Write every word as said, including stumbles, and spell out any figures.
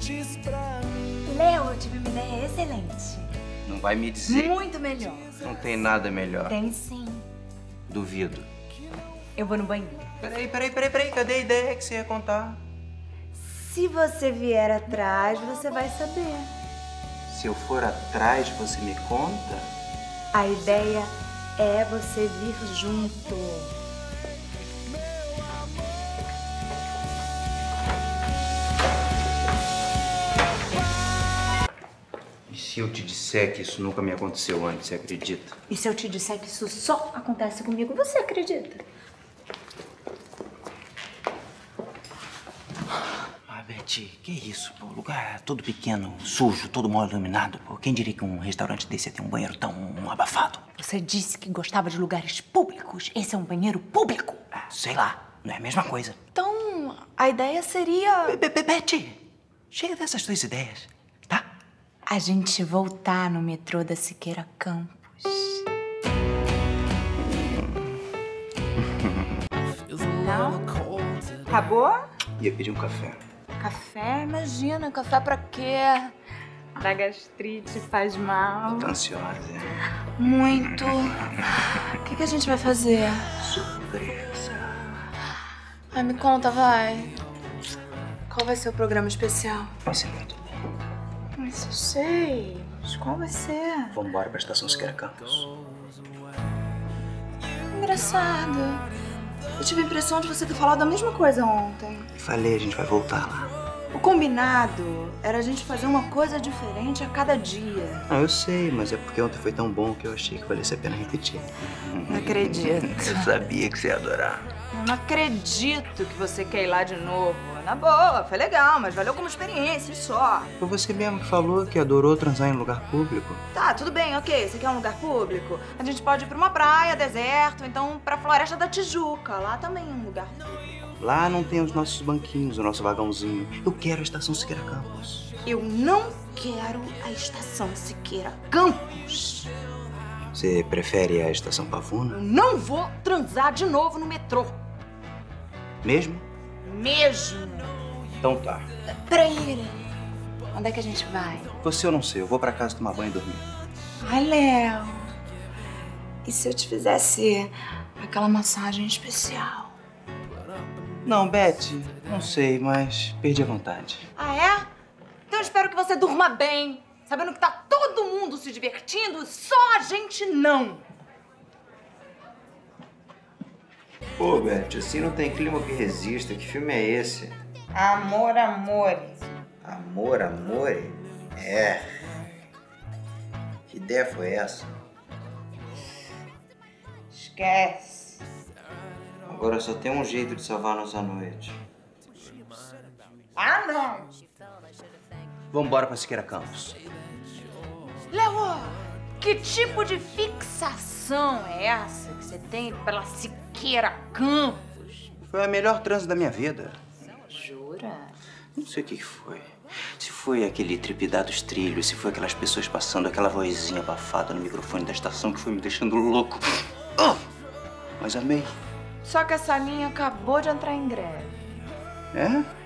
Léo, eu tive uma ideia excelente. Não vai me dizer... Muito melhor. Não tem nada melhor. Tem sim. Duvido. Eu vou no banheiro. Peraí, peraí, peraí, peraí. Cadê a ideia que você ia contar? Se você vier atrás, você vai saber. Se eu for atrás, você me conta? A ideia é você vir junto. E se eu te disser que isso nunca me aconteceu antes, você acredita? E se eu te disser que isso só acontece comigo, você acredita? Ah, Betty, que isso, pô? O lugar é todo pequeno, sujo, todo mal iluminado, pô. Quem diria que um restaurante desse ia ter um banheiro tão abafado? Você disse que gostava de lugares públicos. Esse é um banheiro público? Ah, sei lá, não é a mesma coisa. Então, a ideia seria... Be Be Betty, chega dessas suas ideias, tá? A gente voltar no metrô da Siqueira Campos. Não? Acabou? Ia pedir um café. Café? Imagina, café pra quê? Da gastrite, faz mal. Tá ansiosa, é? Muito. O que, que a gente vai fazer? Surpresa. Ai, me conta, vai. Qual vai ser o programa especial? Vai ser muito bom. Mas eu sei. Mas qual vai ser? Vamos embora pra estação Siqueira Campos. Engraçado. Eu tive a impressão de você ter falado a mesma coisa ontem. Falei, a gente vai voltar lá. O combinado era a gente fazer uma coisa diferente a cada dia. Ah, eu sei, mas é porque ontem foi tão bom que eu achei que valesse a pena repetir. Não acredito. Eu sabia que você ia adorar. Eu não acredito que você quer ir lá de novo. Na boa, foi legal, mas valeu como experiência, e só. Foi você mesmo que falou que adorou transar em lugar público. Tá, tudo bem, ok. Você quer um lugar público? A gente pode ir pra uma praia, deserto, então pra Floresta da Tijuca. Lá também é um lugar público. Lá não tem os nossos banquinhos, o nosso vagãozinho. Eu quero a estação Siqueira Campos. Eu não quero a estação Siqueira Campos. Você prefere a estação Pavuna? Eu não vou transar de novo no metrô. Mesmo? Mesmo. Então tá. Peraí, onde é que a gente vai? Você eu não sei, eu vou pra casa tomar banho e dormir. Ai, Léo. E se eu te fizesse aquela massagem especial? Não, Betty, não sei, mas perdi a vontade. Ah, é? Então eu espero que você durma bem, sabendo que tá todo mundo se divertindo, só a gente não. Pô, Betty, assim não tem clima que resista. Que filme é esse? Amor, amor. Amor, amor? É. Que ideia foi essa? Esquece. Agora só tem um jeito de salvar nossa noite. Ah, não. Vambora pra Siqueira Campos. Léo, que tipo de fixação é essa que você tem pela Siqueira Campos? Foi a melhor transa da minha vida. Jura? Não sei o que foi. Se foi aquele tripidar dos trilhos, se foi aquelas pessoas passando, aquela vozinha abafada no microfone da estação que foi me deixando louco. Oh! Mas amei. Só que essa linha acabou de entrar em greve. É?